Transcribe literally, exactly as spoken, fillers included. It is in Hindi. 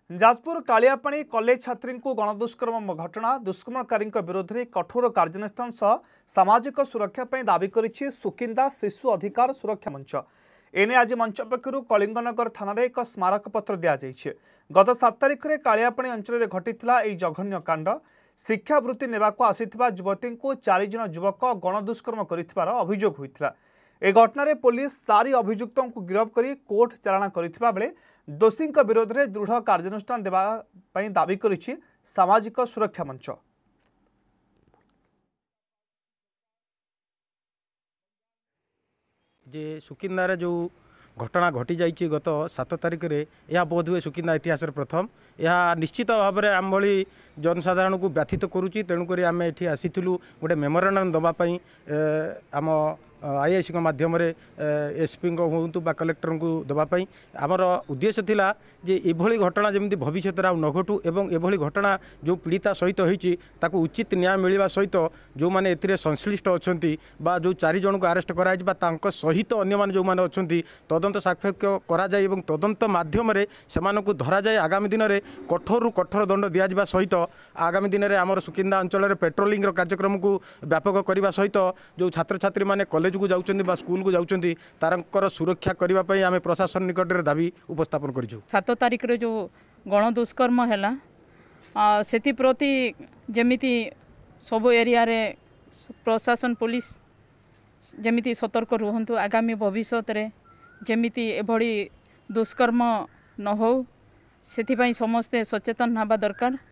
जाजपुर कालियापाणी कॉलेज छात्री को गणदुष्कर्म घटना दुष्कर्मकारी विरोध में कठोर कार्यानुष्ठान सह सामाजिक सुरक्षा दाबी करिछि सुकिंदा शिशु अधिकार सुरक्षा मंच। एने आज मंच पक्षर कलिंगनगर थाना एक स्मारक पत्र दि गत सात तारिख में कालियापाणी अंचल में घटिता यह जघन्य कांड। शिक्षावृत्ति नेबाक आसिथिबा युवती को चार जन युवक गणदुष्कर्म कर अभियोग होता। ए घटना पुलिस चारि अभियुक्तों को गिरफ्त कर कोर्ट चालाण करथिबा बेले दोषी विरोध में दृढ़ कार्यानुष्ठान देवा पई दाबी करिछि सामाजिक सुरक्षा मंच। जे सुकिंदार जो घटना घटी जाइए गत सात तारिख में यह बोध हुए सुकिंदा इतिहास प्रथम यह निश्चित भाव में आम भली जनसाधारण को व्यथित करुच्ची। तेणुक आम ये आसीलु गोटे मेमोरांडम दवापाई आम आईआईसी माध्यम एसपी हूँ बा कलेक्टर को दवापाई आमर उद्देश्य थिला जे एभली घटना जमी भविष्य न घटू एवं एभली घटना जो पीड़िता सहित होती ताकू उचित न्याय मिलवा सहित जो मैंने ए संश्लिष्ट अच्छा बा जो चार जन को आरेस्ट कर सहित अन्य जो मैंने अच्छा तदंत सापेक्ष कराए और तदंत मध्यम से धरा जाए आगामी दिन में कठोर कठोर दंड दिज्वा सहित आगामी दिन में आमर सुकिंदा अंचल पेट्रोलिंग कार्यक्रम को व्यापक करने सहित जो छात्र छात्री मैंने कॉलेज को जाउछन्ती बा स्कूल को जाउछन्ती तारंकर सुरक्षा करबा पई आमे प्रशासन निकट रे दाबी उपस्थापन करिछु। सात तारिख रे जो गण दुष्कर्म हैला सेति प्रति जेमिति सब एरिया रे प्रशासन पुलिस जेमिति सतर्क रुहंतु आगामी भविष्य रे जेमिति एभली दुष्कर्म न हो सेति पई समस्ते सचेतन हबा दरकार।